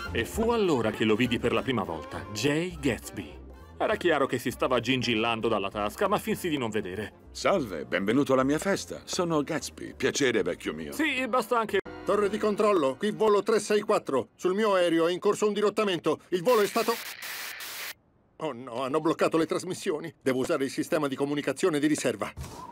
E fu allora che lo vidi per la prima volta, Jay Gatsby. Era chiaro che si stava gingillando dalla tasca, ma finsi di non vedere. Salve, benvenuto alla mia festa. Sono Gatsby, piacere vecchio mio. Sì, basta anche... Torre di controllo, qui volo 364. Sul mio aereo è in corso un dirottamento. Il volo è stato... Oh no, hanno bloccato le trasmissioni. Devo usare il sistema di comunicazione di riserva.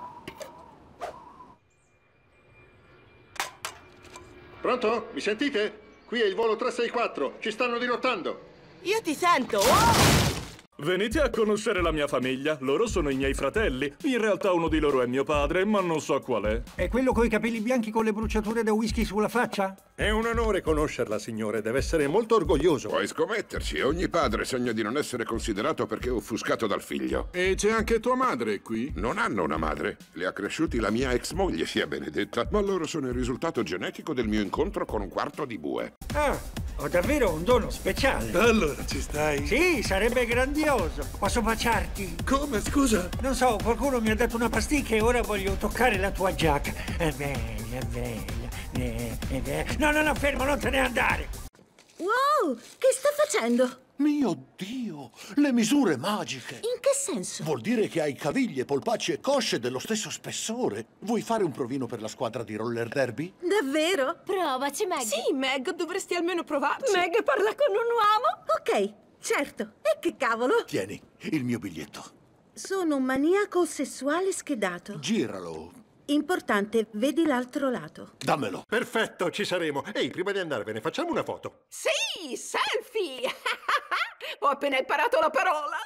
Pronto? Mi sentite? Qui è il volo 364. Ci stanno dirottando. Io ti sento! Oh! Venite a conoscere la mia famiglia. Loro sono i miei fratelli. In realtà uno di loro è mio padre, ma non so qual è. È quello coi capelli bianchi con le bruciature da whisky sulla faccia? È un onore conoscerla, signore. Deve essere molto orgoglioso. Puoi scommetterci. Ogni padre sogna di non essere considerato perché è offuscato dal figlio. E c'è anche tua madre qui? Non hanno una madre. Li ha cresciuti la mia ex moglie, sia benedetta. Ma loro sono il risultato genetico del mio incontro con un quarto di bue. Ah, ho davvero un dono speciale. Allora ci stai? Sì, sarebbe grandioso. Posso baciarti? Come, scusa? Non so, qualcuno mi ha dato una pasticca e ora voglio toccare la tua giacca. È bella, è bella, è bella. No, fermo, non te ne andare. Wow, che sta facendo? Mio Dio, le misure magiche! In che senso? Vuol dire che hai caviglie, polpacci e cosce dello stesso spessore. Vuoi fare un provino per la squadra di roller derby? Davvero? Provaci, Meg. Sì, Meg, dovresti almeno provarci. Meg parla con un uomo? Ok, certo. E che cavolo? Tieni, il mio biglietto. Sono un maniaco sessuale schedato. Giralo. Importante, vedi l'altro lato. Dammelo. Perfetto, ci saremo. Ehi, prima di andarvene, facciamo una foto. Sì, selfie! Ho appena imparato la parola.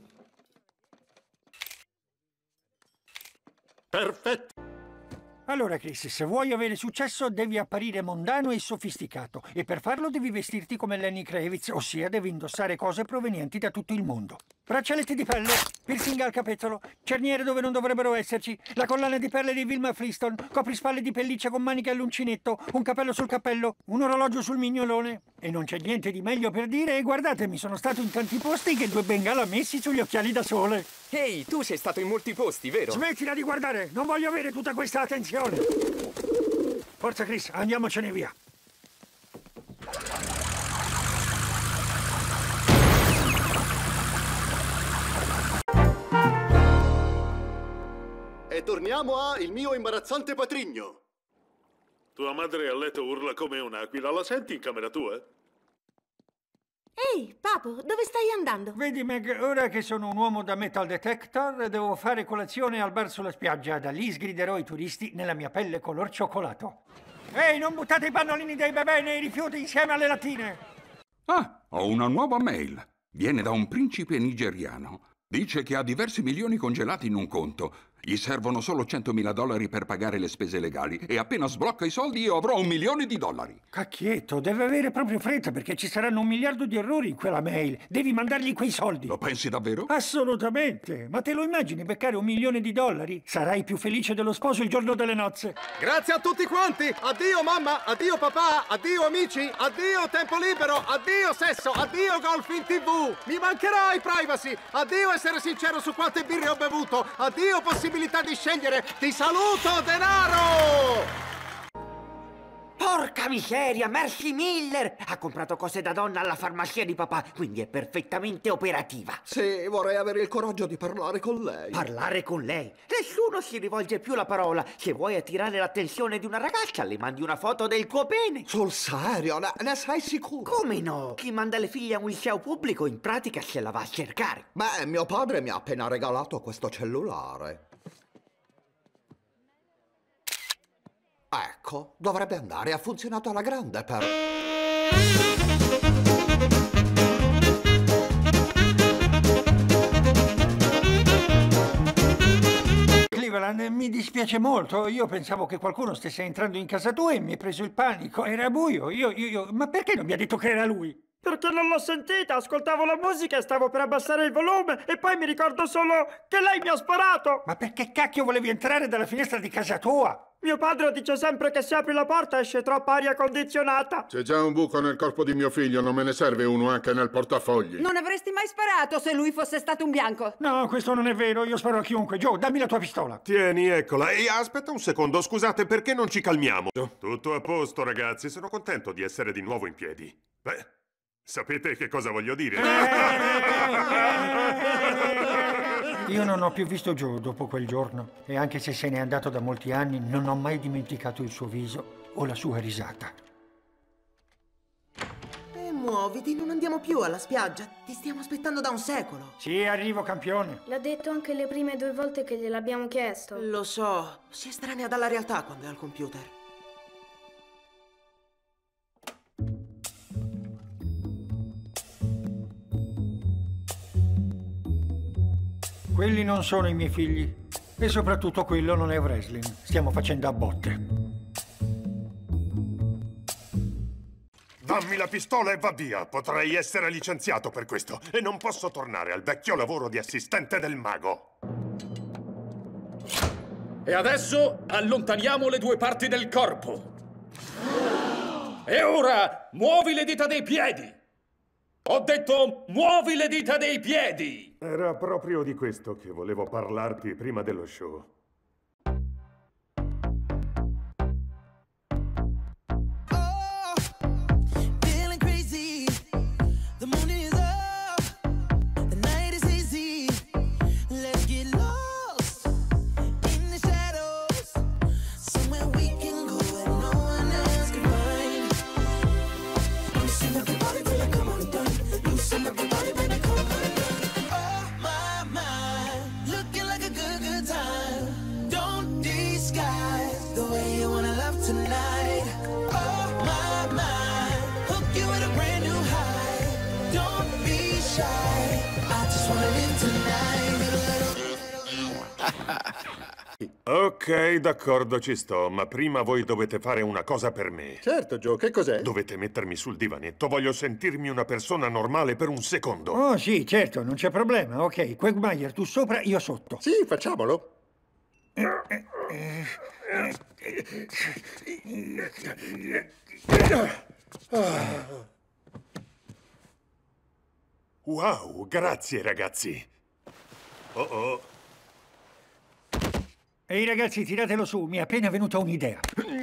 Perfetto. Allora, Chris, se vuoi avere successo devi apparire mondano e sofisticato. E per farlo devi vestirti come Lenny Kravitz, ossia devi indossare cose provenienti da tutto il mondo. Braccialetti di pelle, piercing al capezzolo, cerniere dove non dovrebbero esserci, la collana di perle di Wilma Freeston, coprispalle di pelliccia con maniche all'uncinetto, un cappello sul cappello, un orologio sul mignolone. E non c'è niente di meglio per dire, e guardatemi, sono stato in tanti posti che 2 bengala messi sugli occhiali da sole. Ehi, tu sei stato in molti posti, vero? Smettila di guardare, non voglio avere tutta questa attenzione. Forza, Chris, andiamocene via. E torniamo a il mio imbarazzante patrigno. Tua madre a letto urla come un'aquila. La senti in camera tua? Ehi, Papo, dove stai andando? Vedi, Meg, ora che sono un uomo da metal detector, devo fare colazione al bar sulla spiaggia. Da lì sgriderò i turisti nella mia pelle color cioccolato. Ehi, non buttate i pannolini dei bebè nei rifiuti insieme alle lattine! Ah, ho una nuova mail. Viene da un principe nigeriano. Dice che ha diversi milioni congelati in un conto. Gli servono solo $100.000 per pagare le spese legali e appena sblocca i soldi io avrò $1 milione. Cacchietto, deve avere proprio fretta perché ci saranno 1 miliardo di errori in quella mail. Devi mandargli quei soldi. Lo pensi davvero? Assolutamente. Ma te lo immagini beccare $1 milione? Sarai più felice dello sposo il giorno delle nozze. Grazie a tutti quanti. Addio mamma, addio papà, addio amici, addio tempo libero, addio sesso, addio golf in TV. Mi mancherai privacy. Addio essere sincero su quante birre ho bevuto. Addio possibilità di scegliere. Ti saluto, denaro! Porca miseria, Mercy Miller! Ha comprato cose da donna alla farmacia di papà, quindi è perfettamente operativa. Sì, vorrei avere il coraggio di parlare con lei. Parlare con lei? Nessuno si rivolge più la parola. Se vuoi attirare l'attenzione di una ragazza, le mandi una foto del tuo pene. Sul serio? Ne sei sicuro? Come no? Chi manda le figlie a un liceo pubblico in pratica se la va a cercare. Beh, mio padre mi ha appena regalato questo cellulare. Ecco, dovrebbe andare, ha funzionato alla grande però. Cleveland, mi dispiace molto. Io pensavo che qualcuno stesse entrando in casa tua e mi è preso il panico. Era buio. Ma perché non mi ha detto che era lui? Perché non l'ho sentita, ascoltavo la musica e stavo per abbassare il volume e poi mi ricordo solo che lei mi ha sparato! Ma perché cacchio volevi entrare dalla finestra di casa tua? Mio padre dice sempre che se apri la porta esce troppa aria condizionata. C'è già un buco nel corpo di mio figlio, non me ne serve uno anche nel portafogli. Non avresti mai sparato se lui fosse stato un bianco. No, questo non è vero, io sparo a chiunque. Joe, dammi la tua pistola. Tieni, eccola. E aspetta un secondo, scusate, perché non ci calmiamo? Tutto a posto, ragazzi, sono contento di essere di nuovo in piedi. Beh, Sapete che cosa voglio dire? Io non ho più visto Joe dopo quel giorno e anche se se n'è andato da molti anni non ho mai dimenticato il suo viso o la sua risata. Muoviti, non andiamo più alla spiaggia. Ti stiamo aspettando da un secolo. Sì, arrivo, campione. L'ha detto anche le prime 2 volte che gliel'abbiamo chiesto. Lo so, si estranea dalla realtà quando è al computer. Quelli non sono i miei figli. E soprattutto quello non è wrestling. Stiamo facendo a botte. Dammi la pistola e va via. Potrei essere licenziato per questo e non posso tornare al vecchio lavoro di assistente del mago. E adesso allontaniamo le 2 parti del corpo. E ora muovi le dita dei piedi. Ho detto muovi le dita dei piedi. Era proprio di questo che volevo parlarti prima dello show. Ok, d'accordo, ci sto, ma prima voi dovete fare una cosa per me. Certo, Joe, che cos'è? Dovete mettermi sul divanetto, voglio sentirmi una persona normale per un secondo. Oh, sì, certo, non c'è problema. Ok, Quagmire, tu sopra, io sotto. Sì, facciamolo. Wow, grazie ragazzi. Oh. Ehi ragazzi, tiratelo su, mi è appena venuta un'idea.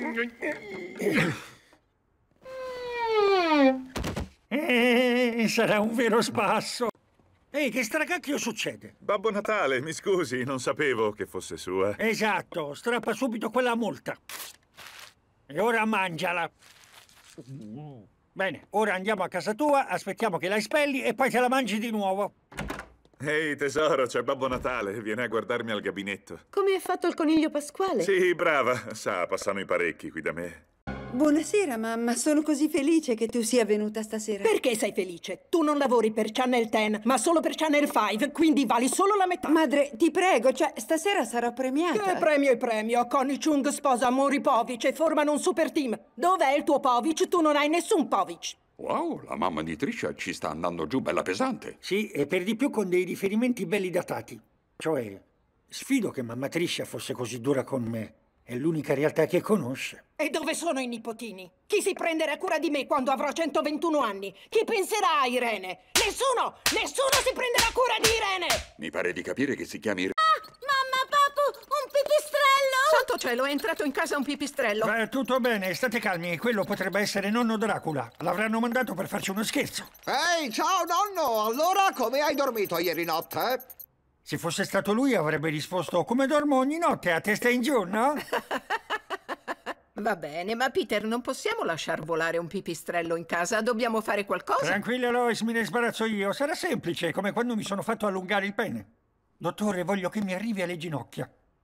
Sarà un vero spasso. Ehi, che stracacchio succede? Babbo Natale, mi scusi, non sapevo che fosse sua. Esatto, strappa subito quella multa. E ora mangiala. Bene, ora andiamo a casa tua, aspettiamo che la espelli e poi te la mangi di nuovo. Ehi tesoro, c'è Babbo Natale, viene a guardarmi al gabinetto. Come è fatto il coniglio pasquale? Sì, brava, sa, passano i parecchi qui da me. Buonasera, mamma. Sono così felice che tu sia venuta stasera. Perché sei felice? Tu non lavori per Channel 10, ma solo per Channel 5, quindi vali solo la metà. Madre, ti prego, cioè, stasera sarò premiata. Che premio è premio? Connie Chung sposa Maury Povich e formano un super team. Dov'è il tuo Povich? Tu non hai nessun Povich. Wow, la mamma di Trisha ci sta andando giù bella pesante. Sì, e per di più con dei riferimenti belli datati. Cioè, sfido che mamma Trisha fosse così dura con me. È l'unica realtà che conosce. E dove sono i nipotini? Chi si prenderà cura di me quando avrò 121 anni? Chi penserà a Irene? Nessuno! Nessuno si prenderà cura di Irene! Mi pare di capire che si chiami... Mamma, papu, un pipistrello! Santo cielo, è entrato in casa un pipistrello. Beh, tutto bene, state calmi. Quello potrebbe essere nonno Dracula. L'avranno mandato per farci uno scherzo. Ehi, ciao nonno! Allora, come hai dormito ieri notte? Se fosse stato lui avrebbe risposto come dormo ogni notte, a testa in giù, no? Va bene, ma Peter, non possiamo lasciar volare un pipistrello in casa, dobbiamo fare qualcosa. Tranquilla Lois, me ne sbarazzo io. Sarà semplice, come quando mi sono fatto allungare il pene. Dottore, voglio che mi arrivi alle ginocchia.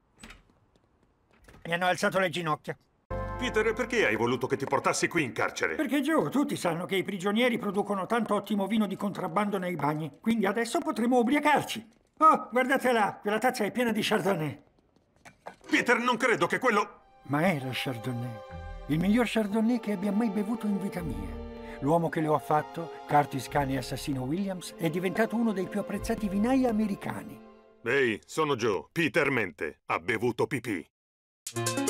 Mi hanno alzato le ginocchia. Peter, perché hai voluto che ti portassi qui in carcere? Perché giù, tutti sanno che i prigionieri producono tanto ottimo vino di contrabbando nei bagni, quindi adesso potremo ubriacarci. Oh, guardate là, quella tazza è piena di Chardonnay. Peter, non credo che quello... Ma era Chardonnay. Il miglior Chardonnay che abbia mai bevuto in vita mia. L'uomo che lo ha fatto, Curtis Cane Assassino Williams, è diventato uno dei più apprezzati vinai americani. Ehi, sono Joe. Peter mente. Ha bevuto pipì.